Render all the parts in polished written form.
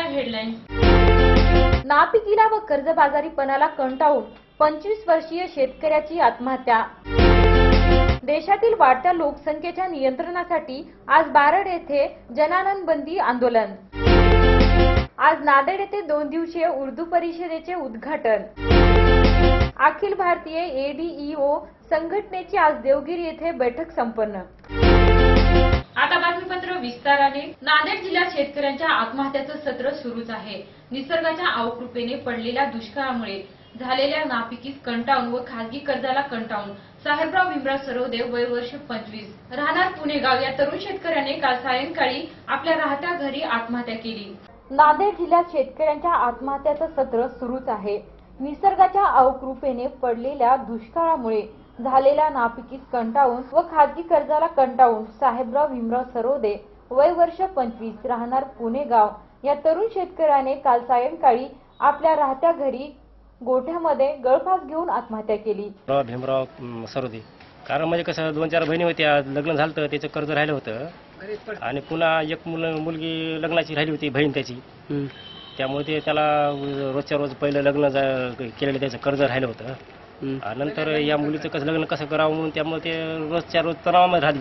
ठळक हेडलाईन्स। नापिकीला व कर्जबाजारीपणाला कंटाळून 25 वर्षीय शेतकऱ्याची आत्महत्या। देशातील वाढत्या लोकसंख्येच्या नियंत्रणासाठी आज बारड येथे जनानन बंदी आंदोलन। आज नांदेड येथे 2 दिवसीय उर्दू परिषदेचे उद्घाटन। अखिल भारतीय एडीईओ संघटनेची आज देवगिरी येथे बैठक संपन्न। आता बातमीपत्र विस्ताराने। नांदेड जिल्ह्यात शेतकऱ्यांच्या आत्महत्याचं सत्र सुरूच आहे। निसर्गाच्या अवकृपेने पडलेल्या दुष्काळामुळे झालेल्या नापिकीस कंटाळून व खासगी कर्जाला कंटाळून साहेबराव भीमराव सरोदे वय वर्ष 25 राहणार पुणेगाव या तरुण शेतकऱ्याने काल सायंकाळी आपल्या राहत्या घरी आत्महत्या केली। नांदेड जिल्ह्यात शेतकऱ्यांच्या आत्महत्याचं सत्र सुरूच आहे। निसर्गाच्या अवकृपेने पडलेल्या दुष्काळामुळे झालेल्या नापिकीस कंटाळून व खासगी कर्जाला कंटाळून साहेबराव भीमराव सरोदे वय वर्ष 25 राहणार पुणेगाव या तरुण शेतकऱ्याने काल सायंकाळी आपल्या राहत्या घरी गोठ्यामध्ये गळफास घेऊन आत्महत्या केली। भीमराव सरोदे कारण म्हणजे कसं 2-4 बहिणी होत्या, लग्न झालं तर त्याचं कर्ज राहिलं होतं आणि पुन्हा एक मुलगी लग्नाची राहिली होती बहीण त्याची, त्यामुळे ते त्याला रोजच्या रोज पहिलं लग्न केलेलं त्याचं कर्ज राहिलं होतं। नंतर या मुलीचं कसं लग्न कसं करावं म्हणून त्यामुळे ते रोजच्या रोज तणावामध्ये राहत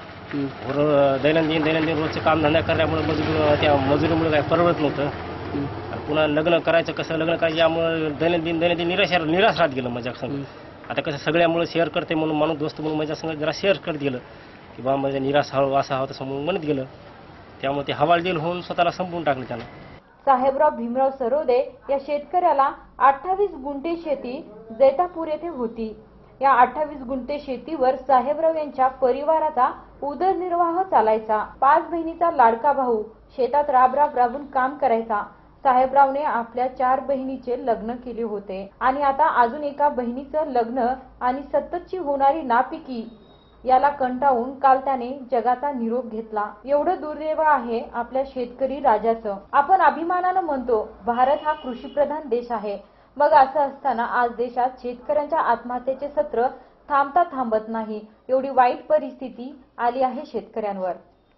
गेलं। दैनंदिन रोजचं काम धंदा करण्यामुळे त्या मजुरीमुळे काय परवडत नव्हतं। पुन्हा लग्न करायचं कसं लग्न करायचं यामुळे दैनंदिन निराश राहत गेलं माझ्या संग। आता कसं सगळ्यामुळे शेअर करते म्हणून माणूस दोस्त म्हणून माझ्या संग जरा शेअर करत गेलं की बा माझ्या निराश असा हवा तसं म्हणून म्हणत गेलं, त्यामुळे ते हवालदिल होऊन स्वतःला संपवून टाकलं त्यानं। साहेबराव भीमराव सरोदे या शेतकऱ्याला 28 गुंठे शेती जैतापूर येथे होती। या 28 गुंठे शेतीवर साहेबराव यांच्या परिवाराचा उदरनिर्वाह चालायचा। 5 बहिणीचा लाडका भाऊ शेतात राबून काम करायचा। साहेबरावने आपल्या 4 बहिणीचे लग्न केले होते आणि आता अजून एका बहिणीचं लग्न आणि सततची होणारी नापिकी याला कंटाळून काल त्याने जगाचा निरोप घेतला। एवढं दुर्दैव आहे आपल्या शेतकरी राजाचं। आपण अभिमानानं म्हणतो भारत हा कृषीप्रधान देश आहे, मग असं असताना आज देशात शेतकऱ्यांच्या आत्महत्येचे सत्र थांबत नाही। एवढी वाईट परिस्थिती आली आहे शेतकऱ्यांवर।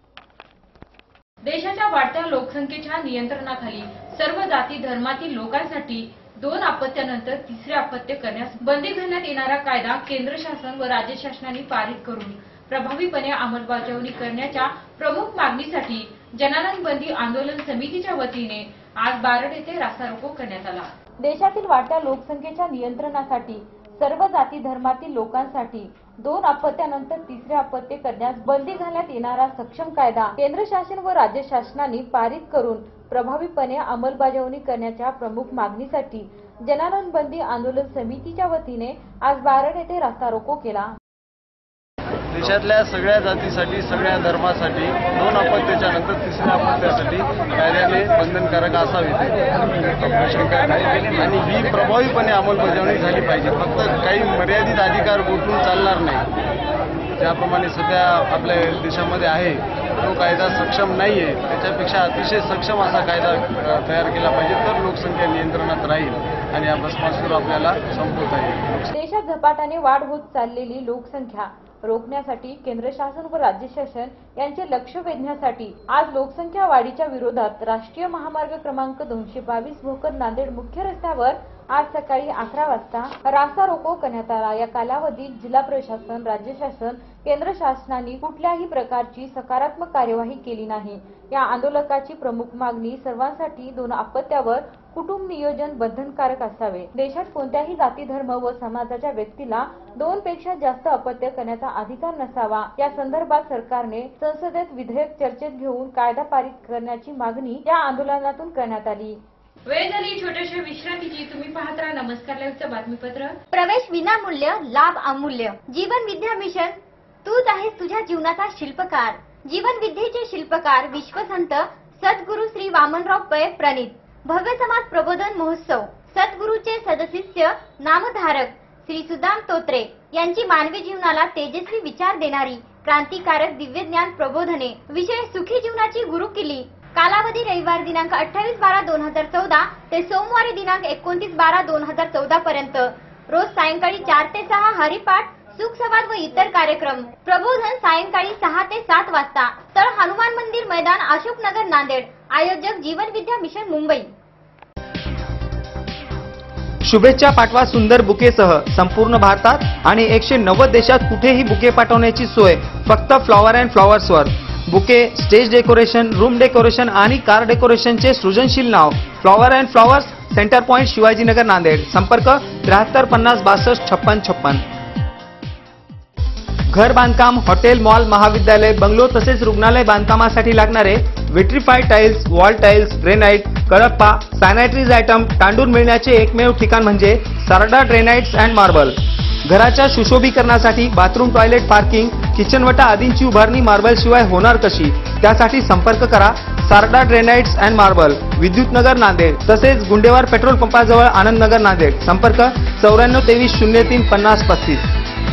देशाच्या वाढत्या लोकसंख्येच्या नियंत्रणाखाली सर्व जाती धर्मातील लोकांसाठी 2 अपत्यानंतर तिसरे अपत्य करण्यास बंदी घालण्यात येणारा कायदा केंद्र शासन व राज्य शासनाने पारित करून प्रभावीपणे अंमलबजावणी करण्याच्या प्रमुख मागणीसाठी जनानन बंदी आंदोलन समितीच्या वतीने आज बारड येथे रास्ता रोको करण्यात आला। देशातील वाढत्या लोकसंख्येच्या नियंत्रणासाठी सर्व जाती धर्मातील लोकांसाठी 2 अपत्यानंतर तिसरे अपत्य करण्यास बंदी घालण्यात येणारा सक्षम कायदा केंद्र शासन व राज्य शासनाने पारित करून प्रभावीपणे अंमलबजावणी करण्याच्या प्रमुख मागणीसाठी जनानन बंदी आंदोलन समितीच्या वतीने आज बारड येथे रास्ता रोको केला। देशातल्या सगळ्या जातीसाठी सगळ्या धर्मासाठी 2 अपत्याच्या नंतर तिसऱ्या अपत्यासाठी कायद्याने बंधनकारक असावे आणि ही प्रभावीपणे अंमलबजावणी झाली पाहिजे। फक्त काही मर्यादित अधिकार गोठून चालणार नाही। ज्याप्रमाणे सध्या आपल्या देशामध्ये आहे तो कायदा सक्षम नाही आहे, त्याच्यापेक्षा अतिशय सक्षम असा कायदा तयार केला पाहिजे तर लोकसंख्या नियंत्रणात राहील आणि या भस्मासूर आपल्याला संपवता येईल। देशात झपाट्याने वाढ होत चाललेली लोकसंख्या रोखण्यासाठी केंद्र शासन व राज्य शासन यांचे लक्ष वेधण्यासाठी आज लोकसंख्या वाढीच्या विरोधात राष्ट्रीय महामार्ग क्रमांक 222 भोकर नांदेड मुख्य रस्त्यावर आज सकाळी 11 वाजता रास्ता रोको करण्यात आला। या कालावधीत जिल्हा प्रशासन, राज्य शासन, केंद्र शासनाने कुठल्याही प्रकारची सकारात्मक कार्यवाही केली नाही। या आंदोलकाची प्रमुख मागणी सर्वांसाठी 2 अपत्यावर कुटुंब नियोजन बंधनकारक असावे। देशात कोणत्याही जाती धर्म व समाजाच्या व्यक्तीला 2 पेक्षा जास्त अपत्य करण्याचा अधिकार नसावा। या संदर्भात सरकारने संसदेत विधेयक चर्चेत घेऊन कायदा पारित करण्याची मागणी या आंदोलनातून करण्यात आली। वेळ झाली छोट्याशा विश्रांतीची। तुम्ही पाहत राहा नमस्कार लाईव्हचं बातमीपत्र। प्रवेश विनामूल्य, लाभ अमूल्य। जीवन विद्या मिशन, तूच आहेस तुझ्या जीवनाचा शिल्पकार। जीवन विद्येचे शिल्पकार विश्वसंत सद्गुरु श्री वामनराव पै प्रणित भव्य समाज प्रबोधन महोत्सव। सद्गुरूचे सदशिष्य नामधारक श्री सुदाम तोत्रे यांची मानवी जीवनाला तेजस्वी विचार देणारी क्रांतिकारक दिव्यज्ञान प्रबोधने। विषय सुखी जीवनाची गुरुकिल्ली। कालावधी रविवार दिनांक 28/12/2014 ते सोमवारी दिनांक 29/12/2014 पर्यंत। रोज सायंकाळी 4 ते 6 हरिपाठ, सुखसंवाद व इतर कार्यक्रम। प्रबोधन सायंकाळी 6 ते 7 वाजता। स्थळ हनुमान मंदिर मैदान, अशोकनगर, नांदेड। आयोजक जीवन विद्या मिशन मुंबई। शुभेच्छा पाठवा सुंदर बुकेसह संपूर्ण भारतात आणि 190 देशात कुठेही बुके पाठवण्याची सोय फक्त फ्लॉवर अँड फ्लॉवर्सवर। Bouquet, stage decoration, room decoration आणि कार डेकोरेशनचे सृजनशील नाव flower and flowers, centre point, Shivajinagar, Nanded. संपर्क 73 50 62 56 56। घर बांधकाम, हॉटेल, मॉल, महाविद्यालय, बंगलो तसेच रुग्णालय बांधकामासाठी लागणारे vitrified tiles, wall tiles, granite, Kadappa, sanitaries item, तांडून मिळण्याचे एकमेव ठिकाण म्हणजे सारडा ग्रेनाइट्स अँड मार्बल। घराच्या सुशोभीकरणासाठी बाथरूम, टॉयलेट, पार्किंग, किचनवटा आदींची उभारणी मार्बल शिवाय होणार कशी? त्यासाठी संपर्क करा Sarda granites and marble, Vidyutnagar, Nanded. तसेच गुंडेवार पेट्रोल पंपाजवळ, आनंदनगर, नांदेड। संपर्क 94 23 03 50 35।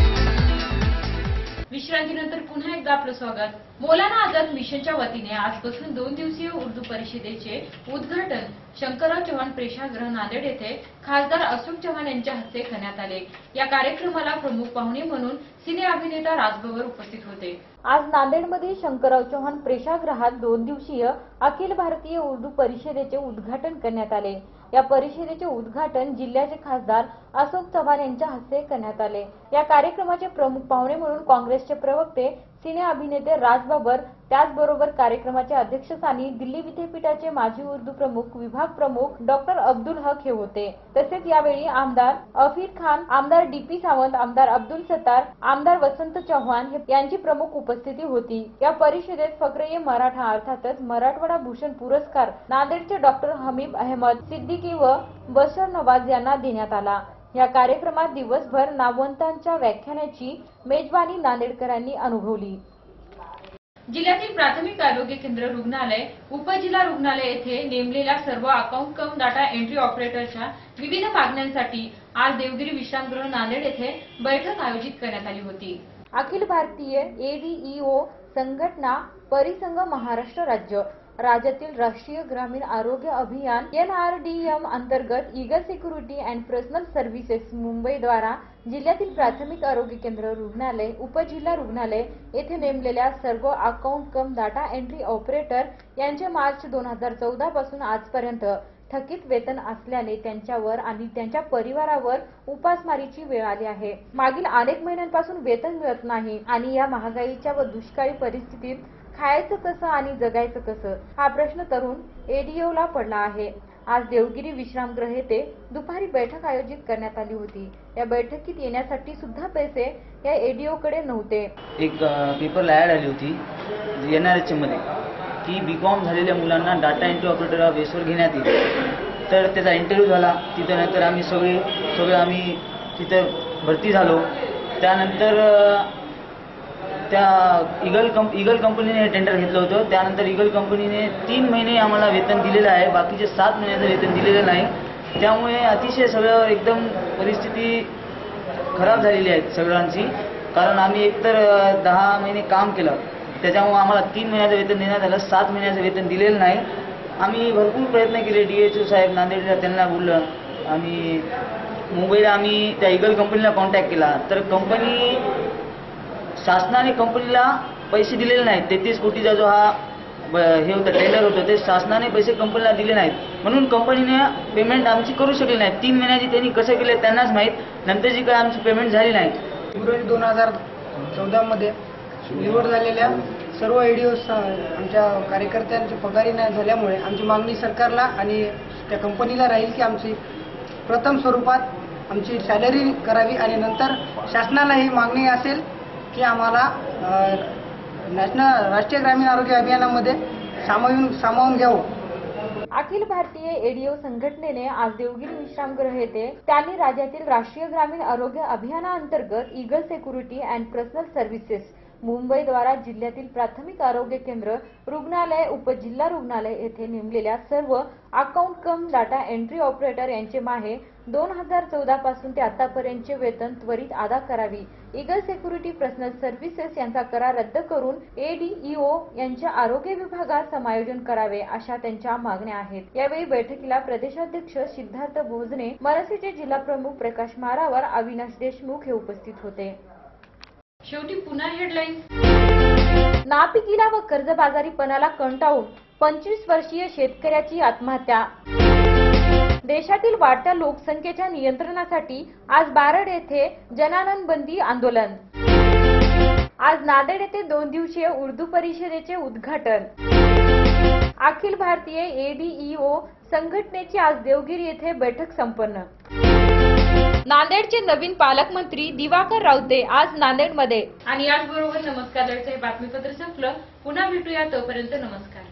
विश्रांतीनंतर पुन्हा एकदा आपलं स्वागत। मौलाना आझाद मिशनच्या वतीने आजपासून 2 दिवसीय उर्दू परिषदेचे उद्घाटन शंकरराव चव्हाण प्रेक्षागृह, नांदेड येथे खासदार अशोक चव्हाण यांच्या हस्ते करण्यात आले। या कार्यक्रमाला प्रमुख पाहुणे म्हणून सिने अभिनेता राजबबर उपस्थित होते। आज नांदेडमध्ये शंकरराव चव्हाण प्रेक्षागृहात 2 दिवसीय अखिल भारतीय उर्दू परिषदेचे उद्घाटन करण्यात आले। या परिषदेचे उद्घाटन जिल्ह्याचे खासदार अशोक चव्हाण यांच्या हस्ते करण्यात आले। या कार्यक्रमाचे प्रमुख पाहुणे म्हणून काँग्रेसचे प्रवक्ते, सिने अभिनेते राजबबर, त्याचबरोबर कार्यक्रमाचे अध्यक्षस्थानी दिल्ली विद्यापीठाचे माजी उर्दू प्रमुख, विभाग प्रमुख डॉक्टर अब्दुल हक हे होते। तसेच यावेळी आमदार अफीर खान, आमदार DP सावंत, आमदार अब्दुल सत्तार, आमदार वसंत चव्हाण यांची प्रमुख उपस्थिती होती। या परिषदेत फक्र-ए मराठा अर्थातच मराठवाडा भूषण पुरस्कार नांदेडचे डॉक्टर हमीद अहमद सिद्दीकी व बशर नवाज यांना देण्यात आला। या कार्यक्रमात दिवसभर नामवंतांच्या व्याख्यानाची मेजबानी नांदेडकरांनी अनुभवली। जिल्ह्यातील प्राथमिक आरोग्य केंद्र, रुग्णालय, उपजिल्हा रुग्णालय येथे नेमलेल्या सर्व अकाउंट कम डाटा एंट्री ऑपरेटरच्या विविध मागण्यांसाठी आज देवगिरी विश्रामगृह, नांदेड येथे बैठक आयोजित करण्यात आली होती। अखिल भारतीय ADEO संघटना परिसंघ महाराष्ट्र राज्य, राज्यातील राष्ट्रीय ग्रामीण आरोग्य अभियान NRDM अंतर्गत eagle security and personal services Mumbai द्वारा जिल्ह्यातील प्राथमिक आरोग्य केंद्र, रुग्णालय, उपजिल्हा रुग्णालय येथे नेमलेल्या सर्व account cum data entry operator यांचे मार्च 2014 पासून आजपर्यंत थकीत वेतन असल्याने त्यांच्यावर आणि त्यांच्या परिवारावर उपासमारीची वेळ आली आहे। मागील अनेक महिन्यांपासून वेतन मिळत नाही आणि या महागाईच्या व दुष्काळी परिस्थितीत खायचं कसं आणि जगायचं कसं हा प्रश्न तरुण ADEOला पडला आहे। आज देवगिरी विश्रामगृह येथे दुपारी बैठक आयोजित करण्यात आली होती। या बैठकीत येण्यासाठी सुद्धा पैसे या ADEOकडे नव्हते। एक पेपरला ॲड आली होती NRH मध्ये की BCom झालेल्या मुलांना डाटा एंट्री ऑपरेटर बेसवर घेण्यात येईल। तर त्याचा इंटरव्ह्यू झाला तिथं। नंतर आम्ही सगळे आम्ही तिथं भरती झालो। त्यानंतर त्या ईगल कंपनीने टेंडर घेतलं होतं। त्यानंतर ईगल कंपनीने 3 महिने आम्हाला वेतन दिलेलं आहे, बाकीचे 7 महिन्याचं वेतन दिलेलं नाही। त्यामुळे अतिशय सगळं एकदम परिस्थिती खराब झालेली आहे सगळ्यांची। कारण आम्ही एकतर 10 महिने काम केलं, त्याच्यामुळे आम्हाला 3 महिन्याचं वेतन देण्यात आलं, 7 महिन्याचं वेतन दिलेलं नाही। आम्ही भरपूर प्रयत्न केले, DHO साहेब नांदेडला त्यांना बोललं, आम्ही मुंबईला आम्ही त्या ईगल कंपनीला कॉन्टॅक्ट केला। तर शासनाने कंपनीला पैसे दिलेले नाहीत। 33 कोटीचा जो हा हे होतं टेंडर होतं ते शासनाने पैसे कंपनीला दिले नाहीत, म्हणून कंपनीने पेमेंट आमची करू शकली नाही। 3 महिन्याची त्यांनी कसं केले त्यांनाच माहीत। नंतरची काय आमची पेमेंट झाली नाही। फेब्रुवारी 2014 मध्ये निवड झालेल्या सर्व ADEOs आमच्या कार्यकर्त्यांची पगारी नाही झाल्यामुळे आमची मागणी सरकारला आणि त्या कंपनीला राहील की आमची प्रथम स्वरूपात आमची सॅलरी करावी आणि नंतर शासनाला ही मागणी असेल की आम्हाला राष्ट्रीय ग्रामीण आरोग्य अभियानामध्ये सामावून घ्यावं। अखिल भारतीय ADEO संघटनेने आज देवगिरी विश्रामगृह येथे त्यांनी राज्यातील राष्ट्रीय ग्रामीण आरोग्य अभियानाअंतर्गत eagle security and personal services Mumbai द्वारा जिल्ह्यातील प्राथमिक आरोग्य केंद्र, रुग्णालय, उपजिल्हा रुग्णालय येथे नेमलेल्या सर्व account cum data entry operator यांचे माहे 2014 पासून ते आतापर्यंतचे वेतन त्वरित अदा करावी। ईगल सिक्युरिटी पर्सनल सर्व्हिसेस यांचा करार रद्द करून ADEO यांच्या आरोग्य विभागात समायोजन करावे अशा त्यांच्या मागण्या आहेत। यावेळी बैठकीला प्रदेशाध्यक्ष सिद्धार्थ भोजने, मनसेचे जिल्हा प्रमुख प्रकाश मारावर, अविनाश देशमुख हे उपस्थित होते। शेवटी पुन्हा हेडलाईन्स। नापिकीला व कर्जबाजारीपणाला कंटाळून 25 वर्षीय शेतकऱ्याची आत्महत्या. देशातील वाढत्या लोकसंख्येच्या नियंत्रणासाठी आज बारड येथे जनानन बंदी आंदोलन. आज नांदेड येथे 2 दिवसीय उर्दू परिषदेचे उद्घाटन. अखिल भारतीय एडीईओ संघटनेची आज देवगिरी येथे बैठक संपन्न. नांदेडचे नवीन पालकमंत्री दिवाकर रावते आज नांदेडमध्ये. आणि याचबरोबर नमस्कार दळचे बातमीपत्र संपलं. पुन्हा भेटूया, तोपर्यंत नमस्कार.